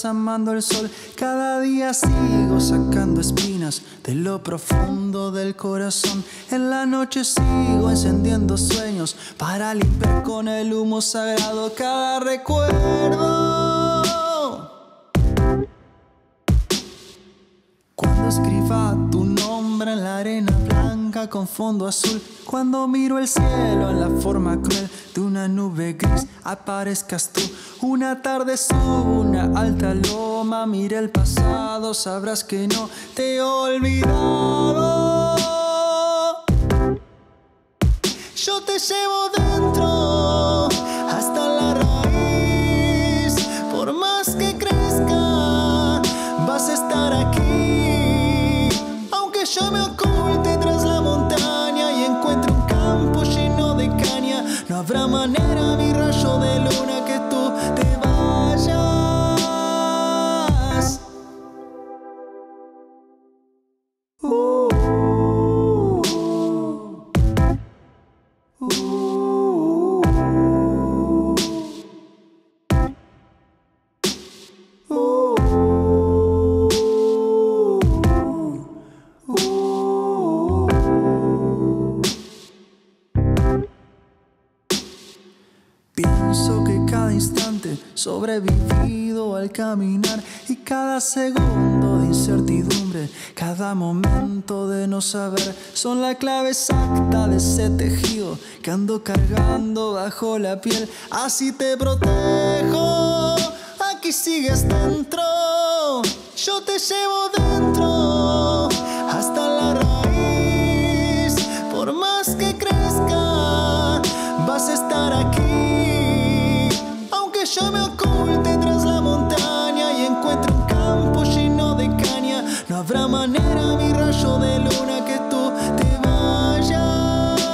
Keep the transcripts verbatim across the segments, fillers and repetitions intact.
amando el sol. Cada día sigo sacando espinas de lo profundo del corazón. En la noche sigo encendiendo sueños para limpiar con el humo sagrado cada recuerdo. Cuando escriba tu nombre en la arena blanca con fondo azul, cuando miro el cielo en la forma cruel de una nube gris, aparezcas tú. Una tarde subo una alta loma, mira el pasado, sabrás que no te he olvidado. Yo te llevo dentro hasta la raíz, por más que crezca vas a estar aquí. Aunque yo me oculte tras la montaña y encuentre un campo lleno de caña, no habrá manera, mi rayo de luna, que tú te vayas. uh, uh, uh, Pienso que cada instante sobrevivido al caminar, y cada segundo de incertidumbre, cada momento de no saber, son la clave exacta de ese tejido que ando cargando bajo la piel. Así te protejo, aquí sigues dentro, yo te llevo dentro hasta la raíz. Por más que crezca vas a estar aquí. Yo me oculte tras la montaña y encuentre un campo lleno de caña, no habrá manera, mi rayo de luna, que tú te vayas.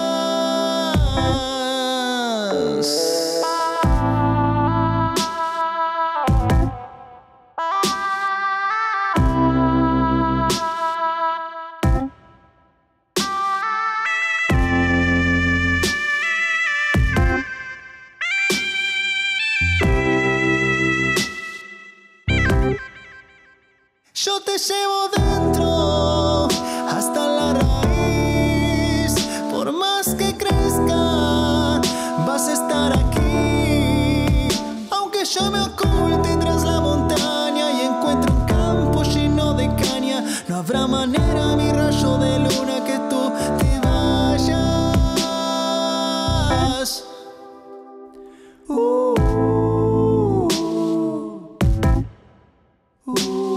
Yo te llevo dentro hasta la raíz, por más que crezca vas a estar aquí. Aunque yo me oculte tras la montaña y encuentre un campo lleno de caña, no habrá manera, mi rayo de luna, que tú te vayas. uh, uh, uh.